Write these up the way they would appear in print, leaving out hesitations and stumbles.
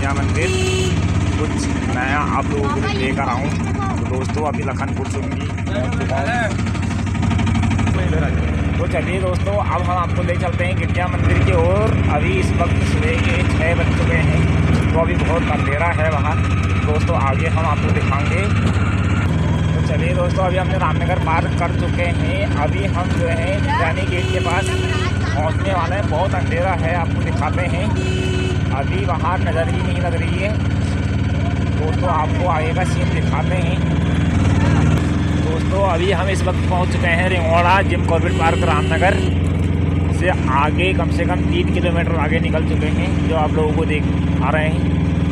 गिरजा मंदिर कुछ नया आप लोगों को लेकर आऊँ। तो दोस्तों अभी लखनपुर चुंगी तो चलिए दोस्तों अब हम आपको ले चलते हैं गिरजा मंदिर की ओर। अभी इस वक्त सुबह के 6 बज चुके हैं तो अभी बहुत अंधेरा है वहाँ। दोस्तों आगे हम आपको दिखाएंगे। तो चलिए दोस्तों अभी हमने रामनगर पार कर चुके हैं। अभी हम जो है रानी गेट के पास पहुँचने वाले हैं। बहुत अंधेरा है, आपको दिखाते हैं। अभी बाहर नज़र ही नहीं लग रही है दोस्तों, आपको आगे का सीन दिखाते हैं। दोस्तों अभी हम इस वक्त पहुंच चुके हैं Ringora Jim Corbett park Ramnagar से आगे कम से कम 3 किलोमीटर आगे निकल चुके हैं, जो आप लोगों को देख आ रहे हैं।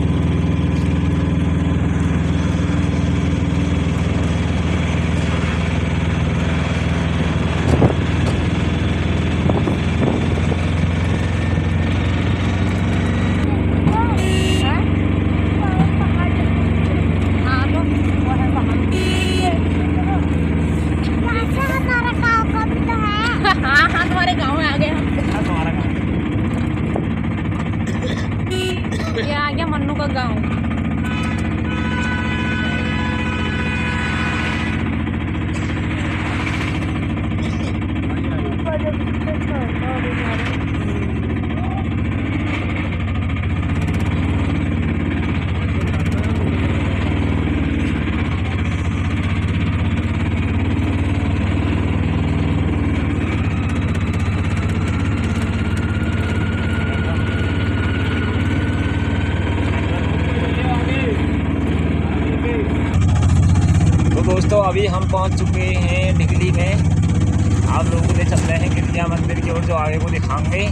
ये आ गया मन्नू का गाँव। दोस्तों अभी हम पहुंच चुके हैं निकली में। आप लोगों को ले चलते हैं गिरजा मंदिर की ओर, जो आगे को दिखाएंगे।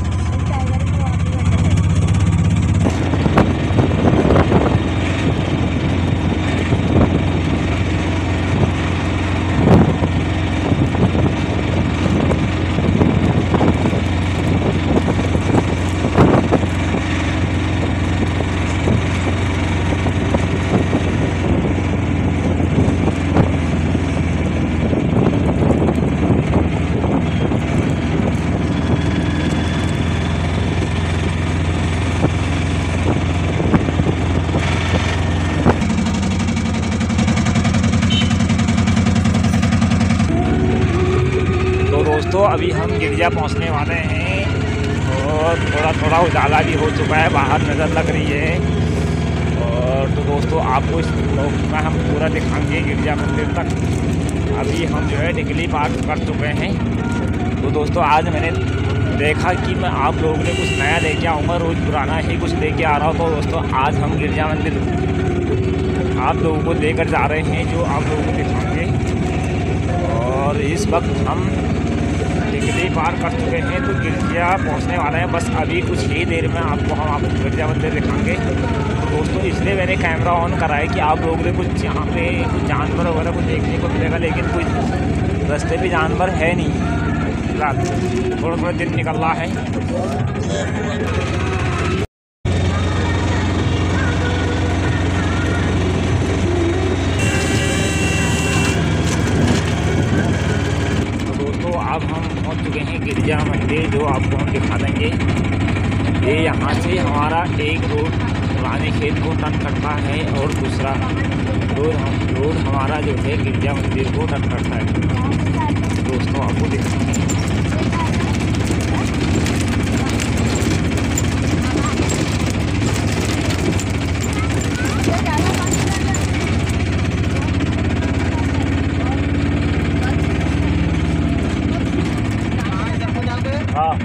दोस्तों अभी हम गिरजा पहुंचने वाले हैं और थोड़ा थोड़ा उजाला भी हो चुका है, बाहर नज़र लग रही है। और तो दोस्तों आपको इस ब्लॉग में हम पूरा दिखाएंगे गिरजा मंदिर तक। अभी हम जो है निकली पार कर चुके हैं। तो दोस्तों आज मैंने देखा कि मैं आप लोगों के लिए कुछ नया लेके आऊँगा, रोज़ पुराना ही कुछ लेके आ रहा हूँ। तो दोस्तों आज हम गिरजा मंदिर आप लोगों को लेकर जा रहे हैं, जो आप लोगों को दिखाएँगे। और इस वक्त हम टिकली पार कर चुके हैं तो गिरजा पहुंचने वाले हैं। बस अभी कुछ ही देर में हम गिरजा मंदिर दिखाएंगे। तो दोस्तों इसलिए मैंने कैमरा ऑन करा है कि आप लोगों को कुछ यहाँ पे कुछ जानवर वगैरह कुछ देखने को मिलेगा, लेकिन कुछ रास्ते पे जानवर है नहीं फिलहाल। थोड़ा थोड़ा दिन निकल रहा है। अब हम पहुंच चुके हैं गिरजा मंदिर, जो आपको हम दिखा देंगे। ये यहाँ से हमारा एक रोड पुराने खेत को टर्न करता है और दूसरा रोड हमारा जो है गिरजा मंदिर को टर्न करता है। दोस्तों आपको दिखाएंगे। हाँ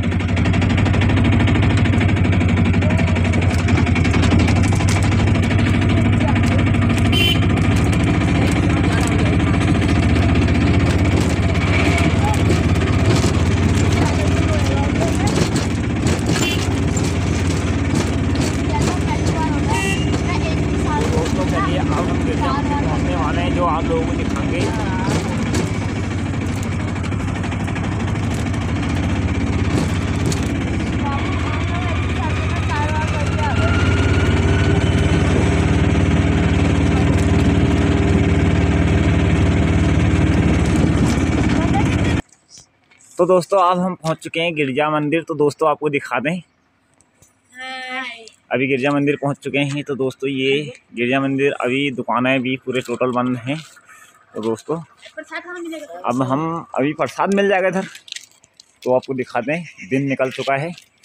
पहुँचने वाले हैं, जो आप लोगों को दिखाएंगे। तो दोस्तों अब हम पहुंच चुके हैं गिरजा मंदिर। तो दोस्तों आपको दिखा दें। अभी गिरजा मंदिर पहुंच चुके हैं। तो दोस्तों ये गिरजा मंदिर, अभी दुकानें भी पूरे टोटल बंद हैं। तो दोस्तों अब हम अभी प्रसाद मिल जाएगा इधर, तो आपको दिखाते हैं। दिन निकल चुका है